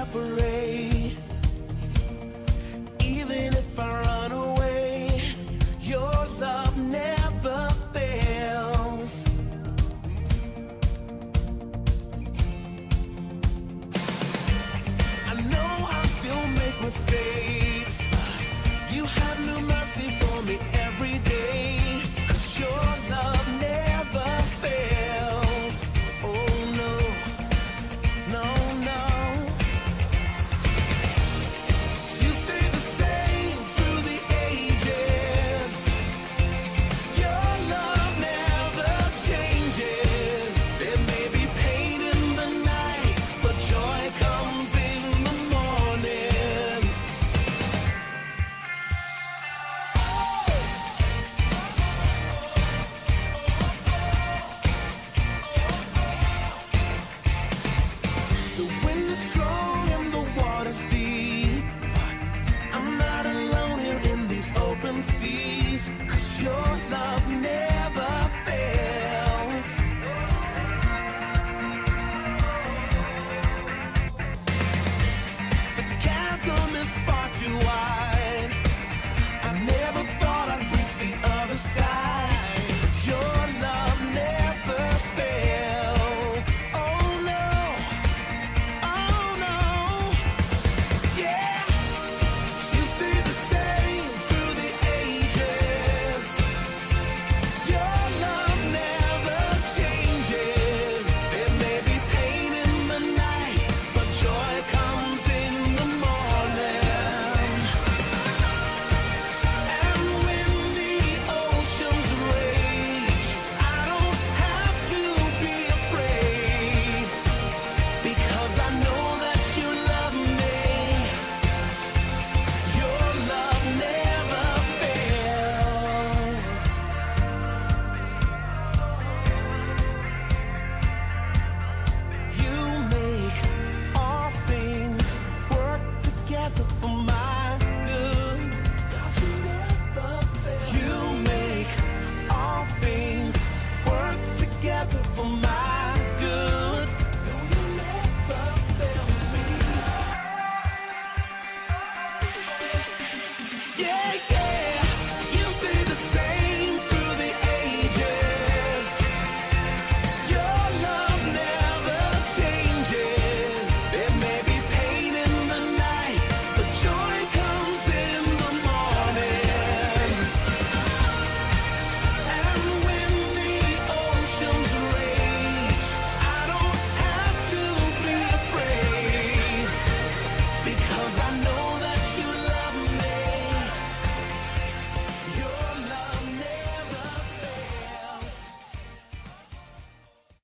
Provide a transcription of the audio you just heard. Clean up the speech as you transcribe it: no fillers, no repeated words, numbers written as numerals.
separate. Even if I run away, your love never fails. I know I'll still make mistakes. You have new mercy for me every day. 'Cause your love never fails. Oh no, no, no. You stay the same through the ages. Your love never changes. There may be pain in the night, but joy comes in the morning. The wind is strong and the water's deep. I'm not alone here in these open seas. 'Cause your love never fails. The chasm is far too wide. I never thought I'd reach the other side. Your love never fails. Oh no, oh no, yeah. You stay the same through the ages. Your love never changes. There may be pain in the night, but joy comes in the morning. And when the oceans rage, I don't have to be afraid. Because I know that you love me. Your love never fails. You make all things work together for my good. You make all things work together for my